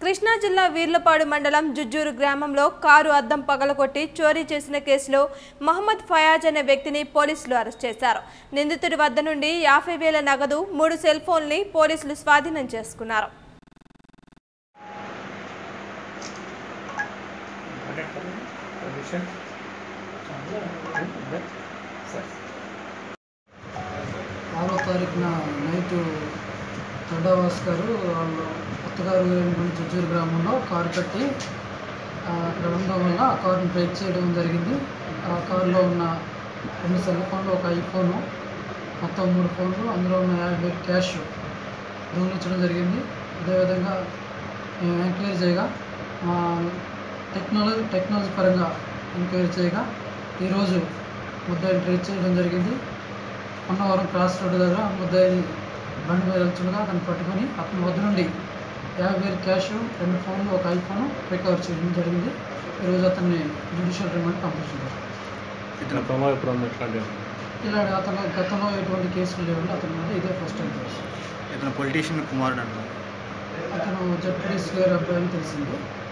కృష్ణా జిల్లా వీర్లపాడు మండలం జుజ్జూరు గ్రామంలో కారు అద్దం పగలగొట్టి చోరీ చేసిన కేసులో మహమ్మద్ ఫయాజ్ అనే వ్యక్తిని పోలీసులు అరెస్ట్ చేశారు. నిందితుడి వద్ద నుండి 50,000 నగదు, 3 సెల్ ఫోన్లని పోలీసులు స్వాధీనం చేసుకున్నారు. నైట్ తొడ్డవాస్ గారు వాళ్ళు కొత్తగారు జుజ్జూరు గ్రామంలో కారు కట్టి అక్కడ ఉండడం వల్ల ఆ కారుని బ్రేక్ చేయడం జరిగింది. ఆ కారులో ఉన్న 2 సెల్ ఫోన్లు, ఒక ఐఫోను, మొత్తం 3 ఫోన్లు, అందులో ఉన్న 50,000 క్యాష్ దొంగిలించడం జరిగింది. అదేవిధంగా ఎంక్వైరీ చేయగా టెక్నాలజీ పరంగా ఎంక్వైరీ చేయగా ఈరోజు ముద్దాయిని ట్రేస్ చేయడం జరిగింది. అన్నవరం క్రాస్ రోడ్డు దగ్గర ముద్దాయిని బండి మీద వెళ్తుండగా అతను పట్టుకొని అతని వద్ద నుండి 50,000 క్యాష్, 2 ఫోన్లు, ఒక ఐఫోన్ రికవర్ చేయడం జరిగింది. ఈరోజు అతన్ని జ్యుడిషియల్ రిమాండ్ పంపించారు. ఇలా అతను గతంలో ఎటువంటి కేసులు లేవండి. అతని మీద ఇదే ఫస్ట్ టైం కేసు. పొలిటీషియన్ కుమారుడు అంటారు. అతను జడ్పీటీసీ గారి అబ్బాయి అని తెలిసింది.